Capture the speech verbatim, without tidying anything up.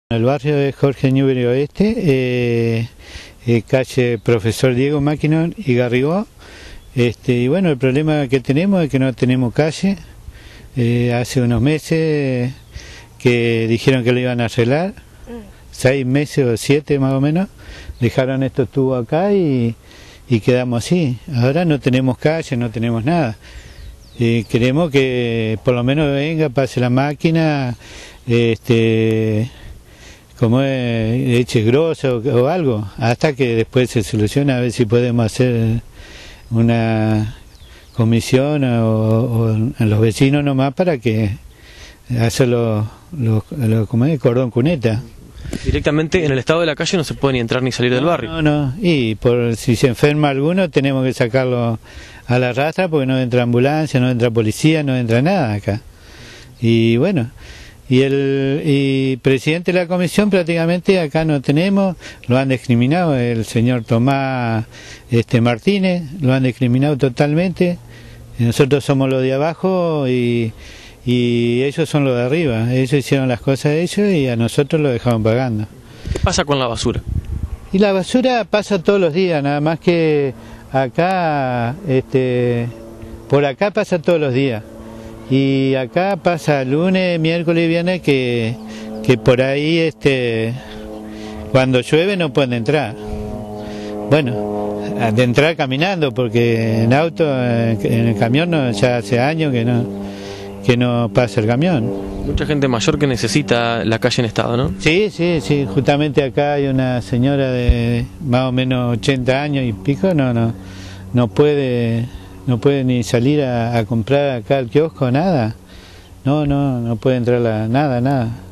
El barrio de Jorge Newbery Oeste, eh, eh, calle Profesor Diego Maquinón y Garrigó. Este, y bueno, el problema que tenemos es que no tenemos calle. Eh, hace unos meses que dijeron que lo iban a arreglar, seis meses o siete más o menos, dejaron estos tubos acá y, y quedamos así. Ahora no tenemos calle, no tenemos nada. Eh, queremos que por lo menos venga, pase la máquina, este... como es leche grosa o, o algo, hasta que después se solucione, a ver si podemos hacer una comisión o, o a los vecinos nomás para que hacerlo lo, lo, como es, cordón cuneta. Directamente en el estado de la calle no se puede ni entrar ni salir del barrio. No, no, y por si se enferma alguno tenemos que sacarlo a la rastra porque no entra ambulancia, no entra policía, no entra nada acá. Y bueno, y el y presidente de la comisión prácticamente acá no tenemos, lo han discriminado, el señor Tomás este Martínez, lo han discriminado totalmente. Nosotros somos los de abajo y, y ellos son los de arriba, ellos hicieron las cosas de ellos y a nosotros lo dejaron pagando. ¿Qué pasa con la basura? Y la basura pasa todos los días, nada más que acá, este, por acá pasa todos los días. Y acá pasa lunes, miércoles y viernes que, que por ahí este cuando llueve no pueden entrar. Bueno, de entrar caminando porque en auto, en el camión no, ya hace años que no, que no pasa el camión. Mucha gente mayor que necesita la calle en estado, ¿no? Sí, sí, sí, justamente acá hay una señora de más o menos ochenta años y pico, no, no, no puede... no puede ni salir a, a comprar acá al kiosco, nada. No, no, no puede entrar a nada, nada.